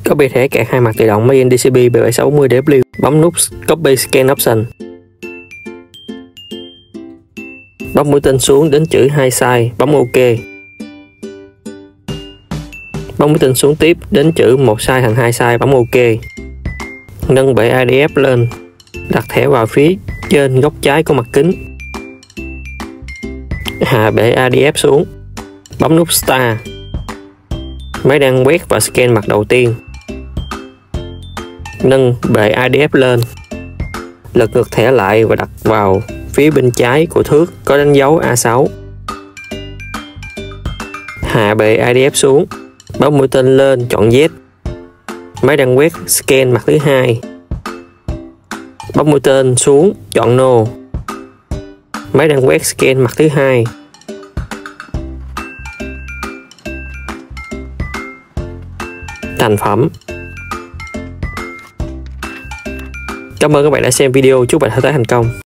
Copy thẻ cạc hai mặt tự động Made in DCB B760W. Bấm nút Copy Scan Option. Bấm mũi tên xuống đến chữ 2 size, bấm OK. Bấm mũi tên xuống tiếp đến chữ 1 size thành 2 size, bấm OK. Nâng bệ ADF lên, đặt thẻ vào phía trên góc trái của mặt kính. Hạ bệ ADF xuống, bấm nút Start. Máy đang quét và scan mặt đầu tiên. Nâng bệ ADF lên, lật ngược thẻ lại và đặt vào phía bên trái của thước có đánh dấu A6. Hạ bệ ADF xuống, bấm mũi tên lên chọn Z. Máy đang quét scan mặt thứ hai. Bấm mũi tên xuống chọn No. Máy đang quét scan mặt thứ hai. Thành phẩm. Cảm ơn các bạn đã xem video, chúc bạn thao tác thành công.